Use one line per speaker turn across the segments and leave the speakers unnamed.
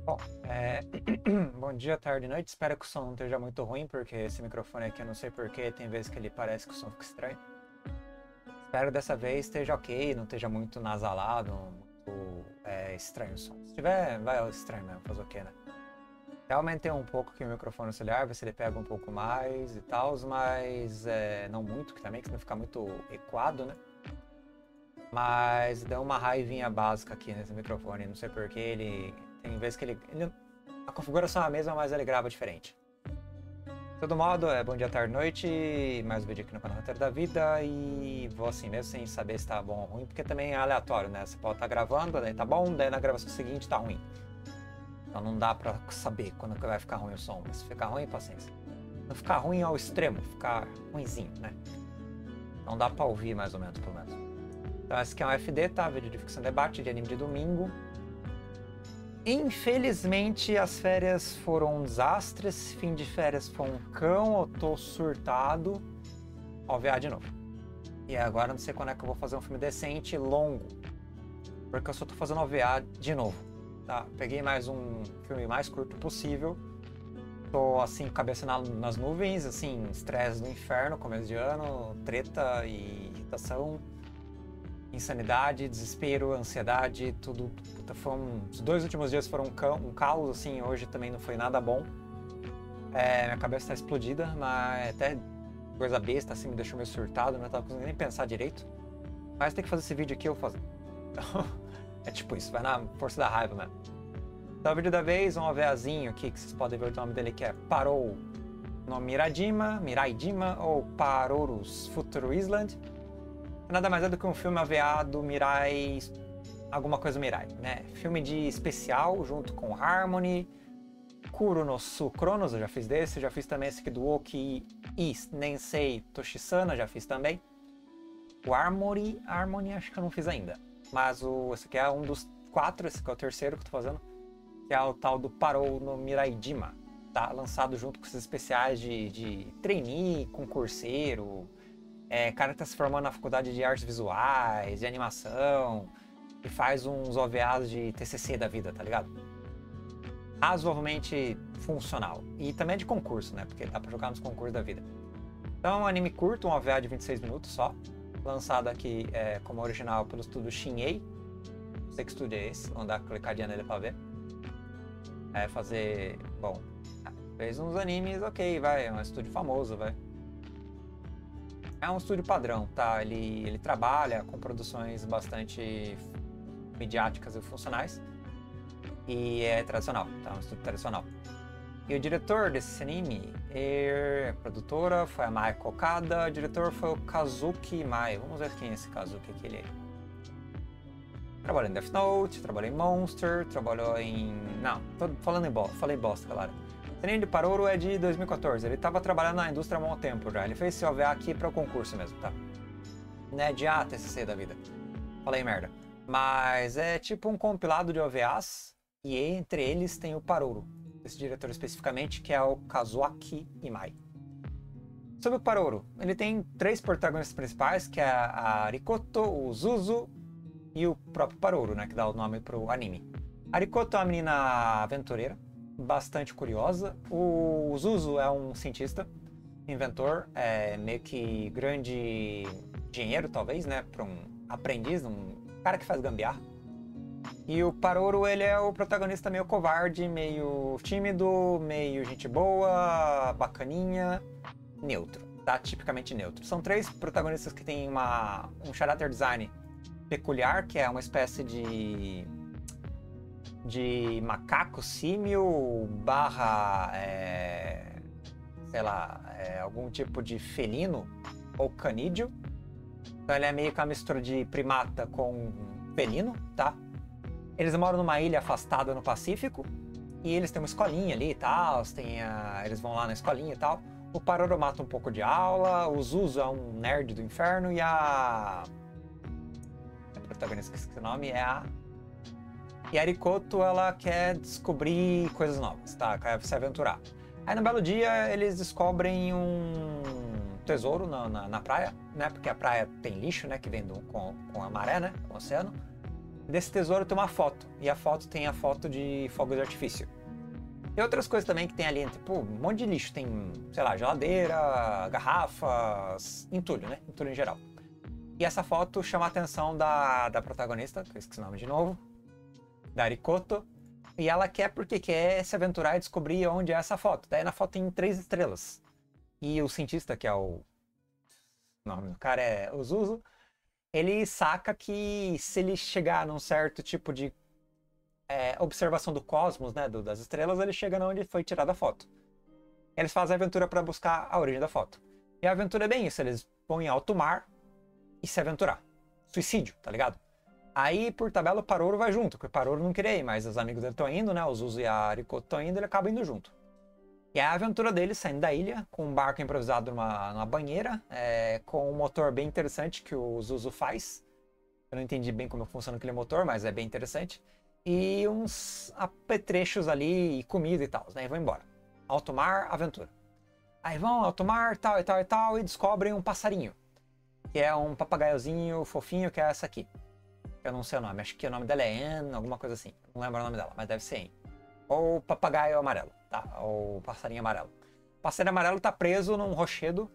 Bom, bom dia, tarde e noite. Espero que o som não esteja muito ruim, porque esse microfone aqui eu não sei porquê, tem vezes que ele parece que o som fica estranho. Espero dessa vez esteja ok, não esteja muito nasalado, muito estranho o som. Se tiver, vai estranho mesmo, fazer o quê, né? Já aumentei um pouco aqui o microfone auxiliar, ver se ele pega um pouco mais e tal, mas não muito, que também que não fica muito ecoado, né? Mas deu uma raivinha básica aqui nesse microfone, não sei porquê, ele tem vezes que a configuração é a mesma, mas ele grava diferente. De todo modo, bom dia, tarde, noite, mais um vídeo aqui no canal Roteiro da Vida e vou assim mesmo sem saber se tá bom ou ruim, porque também é aleatório, né? Você pode estar gravando, daí tá bom, daí na gravação seguinte tá ruim. Então não dá pra saber quando que vai ficar ruim o som, mas se ficar ruim, paciência. Não ficar ruim ao extremo, ficar ruinzinho, né? Não dá pra ouvir mais ou menos, pelo menos. Então esse aqui é um FD, tá? Vídeo de ficção debate de anime de domingo. Infelizmente as férias foram um desastre, esse fim de férias foi um cão, eu tô surtado. Ó, OVA de novo. E agora não sei quando é que eu vou fazer um filme decente, longo. Porque eu só tô fazendo OVA de novo, tá? Peguei mais um filme mais curto possível. Tô assim, cabeça nas nuvens, assim, estresse do inferno, começo de ano, treta e irritação. Insanidade, desespero, ansiedade, tudo. Puta, os 2 últimos dias foram um caos, assim, hoje também não foi nada bom. Minha cabeça tá explodida, mas até coisa besta, assim, me deixou meio surtado, não tava conseguindo nem pensar direito. Mas tem que fazer esse vídeo aqui, eu vou fazer. Então, é tipo isso, vai na força da raiva mesmo. Então, o vídeo da vez, um OVAzinho aqui, que vocês podem ver o nome dele, que é Parou no Miraidima, ou Parorus Future Island. Nada mais é do que um filme AVA do Mirai, alguma coisa Mirai, né? Filme de especial junto com Harmony, Kuro no Su Chronos, eu já fiz desse, já fiz também esse aqui do Oki e Nensei Toshisana, já fiz também. O Harmony acho que eu não fiz ainda, mas esse aqui é um dos 4, esse aqui é o terceiro que eu tô fazendo, que é o tal do Parou no Miraidima, tá? Lançado junto com esses especiais de trainee, concurseiro, cara que tá se formando na faculdade de artes visuais, de animação, e faz uns OVAs de TCC da vida, tá ligado? Razoavelmente funcional. E também é de concurso, né? Porque dá pra jogar nos concursos da vida. Então é um anime curto, um OVA de 26 minutos só. Lançado aqui como original pelo estúdio Shin-Ei. Não sei que estúdio é esse, vamos dar uma clicadinha nele pra ver. Bom, fez uns animes, ok, vai, é um estúdio famoso, vai. É um estúdio padrão, tá? Ele trabalha com produções bastante midiáticas e funcionais. E é tradicional, tá? Um estúdio tradicional. E o diretor desse anime, a produtora foi a Mai Okada, o diretor foi o Kazuki Mai. Vamos ver quem é esse Kazuki aqui, ele é. Trabalhou em Death Note, trabalhou em Monster, trabalhou em... Não, tô falando em bosta, falei bosta, galera. O anime de Paroro é de 2014, ele estava trabalhando na indústria há um tempo já, ele fez esse OVA aqui para o concurso mesmo, tá? Né, de TCC da vida. Falei merda. Mas é tipo um compilado de OVAs, e entre eles tem o Paroro, esse diretor especificamente, que é o Kazuaki Imai. Sobre o Paroro, ele tem 3 protagonistas principais, que é a Arikoto, o Zuzu e o próprio Paroro, né, que dá o nome pro anime. A Arikoto é uma menina aventureira, bastante curiosa. O Zuzu é um cientista, inventor, meio que grande engenheiro, talvez, né, para um aprendiz, um cara que faz gambiarra. E o Paroro, ele é o protagonista meio covarde, meio tímido, meio gente boa, bacaninha, neutro, tá? Tipicamente neutro. São 3 protagonistas que têm um character design peculiar, que é uma espécie de macaco símil barra, sei lá, algum tipo de felino ou canídeo. Então ele é meio que uma mistura de primata com felino, tá? Eles moram numa ilha afastada no Pacífico e eles têm uma escolinha ali e tal, eles vão lá na escolinha e tal. O Paroro mata um pouco de aula, o Zuzu é um nerd do inferno e a protagonista, que esqueci o nome, E a Arikoto, ela quer descobrir coisas novas, tá? Quer se aventurar. Aí, no belo dia, eles descobrem um tesouro na praia, né? Porque a praia tem lixo, né? Que vem com a maré, né? Com o oceano. Desse tesouro tem uma foto, e a foto tem a foto de fogos de artifício. Tem outras coisas também que tem ali, tipo, um monte de lixo. Tem, sei lá, geladeira, garrafas, entulho, né? Entulho em geral. E essa foto chama a atenção da protagonista, que eu esqueci o nome de novo, da Arikoto. E ela porque quer se aventurar e descobrir onde é essa foto. Daí na foto tem 3 estrelas. E o cientista, que é o nome do cara é o Zuzu, ele saca que se ele chegar num certo tipo de observação do cosmos, né, das estrelas, ele chega onde foi tirada a foto. Eles fazem a aventura para buscar a origem da foto. E a aventura é bem isso, eles vão em alto mar e se aventurar. Suicídio, tá ligado? Aí, por tabela, o Paroro vai junto, porque o Paroro não queria ir, mas os amigos dele estão indo, né, o Zuzu e a Arikoto estão indo, ele acaba indo junto. E é a aventura deles saindo da ilha, com um barco improvisado numa banheira, com um motor bem interessante que o Zuzu faz. Eu não entendi bem como funciona aquele motor, mas é bem interessante. E uns apetrechos ali, e comida e tal, né? E vão embora. Alto mar, aventura. Aí vão, alto mar, tal e tal e tal, e descobrem um passarinho. Que é um papagaiozinho fofinho, que é essa aqui. Eu não sei o nome, acho que o nome dela é Anne, alguma coisa assim. Não lembro o nome dela, mas deve ser Anne. Ou papagaio amarelo, tá? Ou passarinho amarelo. O passarinho amarelo tá preso num rochedo,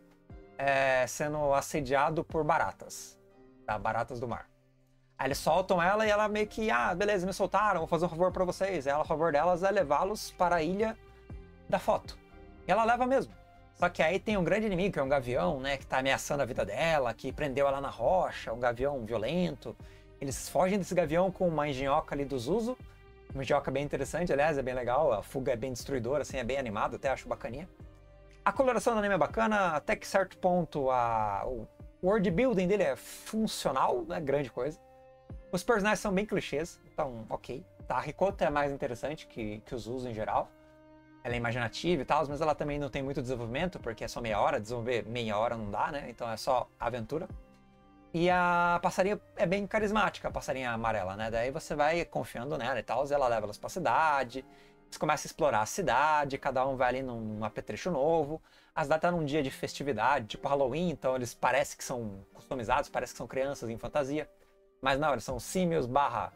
sendo assediado por baratas. Tá? Baratas do mar. Aí eles soltam ela e ela meio que, beleza, me soltaram, vou fazer um favor pra vocês. Aí ela, o favor delas é levá-los para a ilha da foto. E ela leva mesmo. Só que aí tem um grande inimigo, que é um gavião, né, que tá ameaçando a vida dela, que prendeu ela na rocha, um gavião violento. Eles fogem desse gavião com uma engenhoca ali do Zuzu. Uma engenhoca bem interessante, aliás, é bem legal. A fuga é bem destruidora, assim, é bem animado, até acho bacaninha. A coloração do anime é bacana, até que certo ponto o world building dele é funcional, não é grande coisa. Os personagens são bem clichês, então ok. Tá, a Rikoto é mais interessante que os Zuzu em geral. Ela é imaginativa e tal, mas ela também não tem muito desenvolvimento, porque é só meia hora, desenvolver meia hora não dá, né? Então é só aventura. E a passarinha é bem carismática, a passarinha amarela, né? Daí você vai confiando nela e tal, ela leva elas pra cidade, eles começam a explorar a cidade, cada um vai ali num apetrecho novo. A cidade tá num dia de festividade, tipo Halloween, então eles parecem que são customizados, parece que são crianças em fantasia. Mas não, eles são símios barra...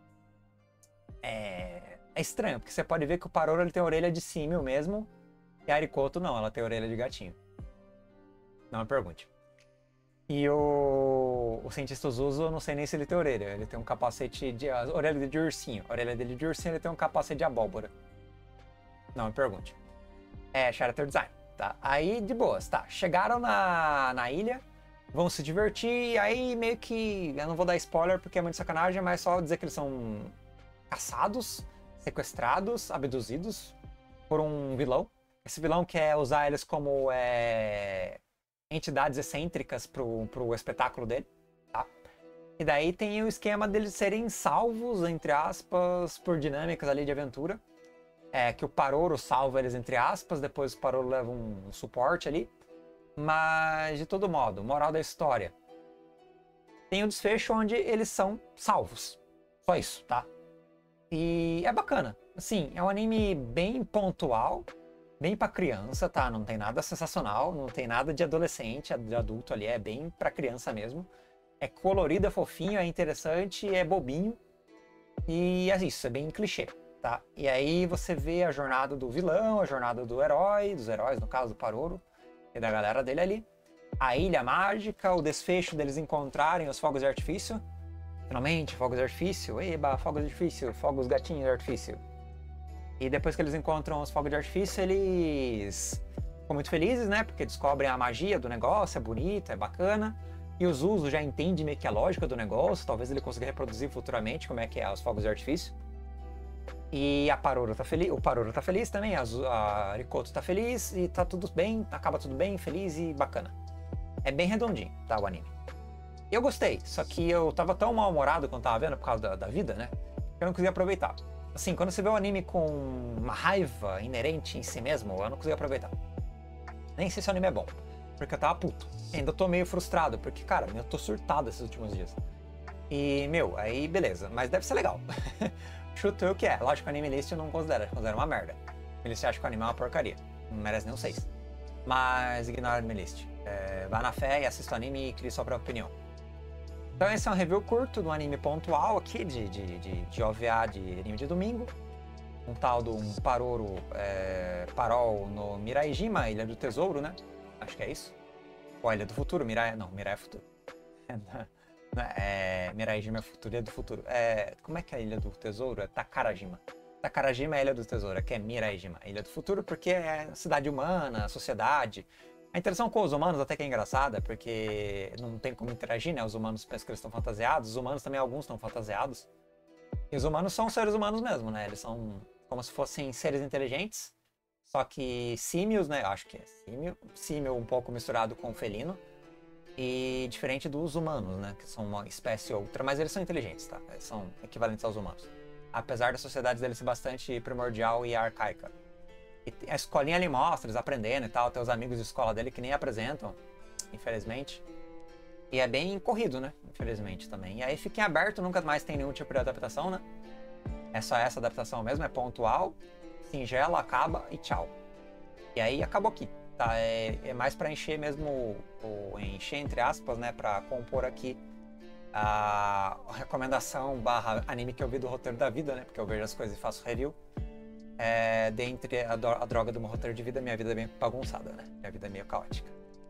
É estranho, porque você pode ver que o Paroro ele tem a orelha de símio mesmo, e a Arikoto não, ela tem a orelha de gatinho. Não me pergunte. E o cientista Zuzu, eu não sei nem se ele tem orelha, ele tem um capacete de... A orelha dele de ursinho. A orelha dele de ursinho, ele tem um capacete de abóbora. Não me pergunte. É character design, tá? Aí, de boas, tá. Chegaram na ilha, vão se divertir, e aí meio que... Eu não vou dar spoiler porque é muito sacanagem, mas só dizer que eles são caçados, sequestrados, abduzidos por um vilão. Esse vilão quer usar eles como entidades excêntricas pro espetáculo dele, tá? E daí tem o esquema deles serem salvos, entre aspas, por dinâmicas ali de aventura. Que o Paroro salva eles, entre aspas, depois o Paroro leva um suporte ali. Mas, de todo modo, moral da história. Tem o desfecho onde eles são salvos. Só isso, tá? E é bacana. Assim, é um anime bem pontual, bem pra criança, tá? Não tem nada sensacional, não tem nada de adolescente, de adulto ali, é bem pra criança mesmo. É colorido, é fofinho, é interessante, é bobinho. E é isso, é bem clichê, tá? E aí você vê a jornada do vilão, a jornada do herói, dos heróis, no caso do Paroro, e da galera dele ali. A ilha mágica, o desfecho deles encontrarem os fogos de artifício. Finalmente, fogos de artifício, eba, fogos de artifício, fogos gatinhos de artifício. E depois que eles encontram os fogos de artifício, eles ficam muito felizes, né? Porque descobrem a magia do negócio, é bonito, é bacana. E o Zuzu já entende meio que a lógica do negócio, talvez ele consiga reproduzir futuramente como é que é os fogos de artifício. E a Paroro tá feliz, o Paroro tá feliz também, a Arikoto tá feliz, e tá tudo bem, acaba tudo bem, feliz e bacana. É bem redondinho, tá, o anime. Eu gostei, só que eu tava tão mal-humorado quando tava vendo por causa da vida, né? Que eu não conseguia aproveitar. Assim, quando você vê o anime com uma raiva inerente em si mesmo, eu não consegui aproveitar. Nem sei se o anime é bom, porque eu tava puto. Ainda tô meio frustrado, porque, cara, eu tô surtado esses últimos dias. E, aí beleza, mas deve ser legal. Chuto eu que é. Lógico que o Anime List eu não considero uma merda. Ele se acha que o anime é uma porcaria. Não merece nem um 6. Mas ignora o Anime List. Vá na fé e assista o anime e crie sua própria opinião. Então esse é um review curto do anime pontual aqui, de OVA de anime de domingo. Um tal do Parol no Miraijima, Ilha do Tesouro, né? Acho que é isso. Ou a Ilha do Futuro, Mirai é Futuro. Miraijima é Futuro, Ilha do Futuro. Como é que é a Ilha do Tesouro? É Takarajima. Takarajima é a Ilha do Tesouro, que é Miraijima. Ilha do Futuro porque é cidade humana, sociedade. A interação com os humanos até que é engraçada, porque não tem como interagir, né? Os humanos pensam que eles estão fantasiados, os humanos também, alguns estão fantasiados. E os humanos são seres humanos mesmo, né? Eles são como se fossem seres inteligentes, só que símios, né? Eu acho que é símio um pouco misturado com felino. E diferente dos humanos, né? Que são uma espécie outra, mas eles são inteligentes, tá? Eles são equivalentes aos humanos. Apesar da sociedade deles ser bastante primordial e arcaica. E a escolinha ali mostra, eles aprendendo e tal, tem os amigos de escola dele que nem apresentam, infelizmente. E é bem corrido, né? Infelizmente também. E aí fica em aberto, nunca mais tem nenhum tipo de adaptação, né? É só essa adaptação mesmo, é pontual, singela, acaba e tchau. E aí acabou aqui, tá? É mais pra encher mesmo, encher entre aspas, né? Pra compor aqui a recomendação / anime que eu vi do roteiro da vida, né? Porque eu vejo as coisas e faço review. Dentre a droga do meu roteiro de vida, minha vida é bem bagunçada, né? Minha vida é meio caótica.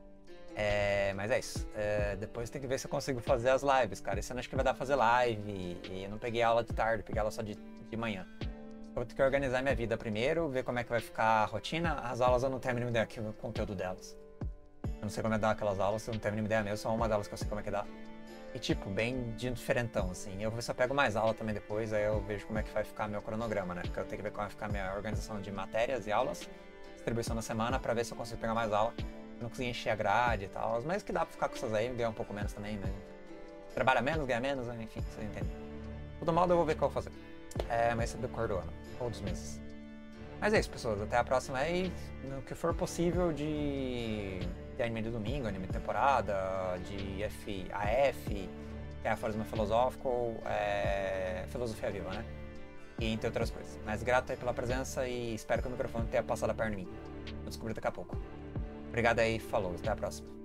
Mas é isso. Depois tem que ver se eu consigo fazer as lives, cara. Esse ano acho que vai dar pra fazer live e eu não peguei aula de tarde, peguei aula só de manhã. Eu vou ter que organizar minha vida primeiro, ver como é que vai ficar a rotina. As aulas eu não tenho a mínima ideia aqui do conteúdo delas. Eu não sei como é dar aquelas aulas, eu não tenho a mínima ideia mesmo, só uma delas que eu sei como é que dá. E tipo, bem diferentão, assim. Eu vou ver se eu pego mais aula também depois, aí eu vejo como é que vai ficar meu cronograma, né? Porque eu tenho que ver como vai ficar minha organização de matérias e aulas, distribuição na semana, pra ver se eu consigo pegar mais aula. Eu não consegui encher a grade e tal, mas que dá pra ficar com essas aí, ganhar um pouco menos também, mas... Trabalha menos, ganha menos, enfim, vocês entendem. De todo modo, eu vou ver o que eu vou fazer. Mas isso é do decorrer do ano, ou dos meses. Mas é isso, pessoas. Até a próxima aí, no que for possível de anime de domingo, anime de temporada, de AF, que é Aforismo Filosófico, Filosofia Viva, né? E entre outras coisas. Mas grato aí pela presença e espero que o microfone tenha passado a perna em mim. Vou descobrir daqui a pouco. Obrigado aí, falou, até a próxima.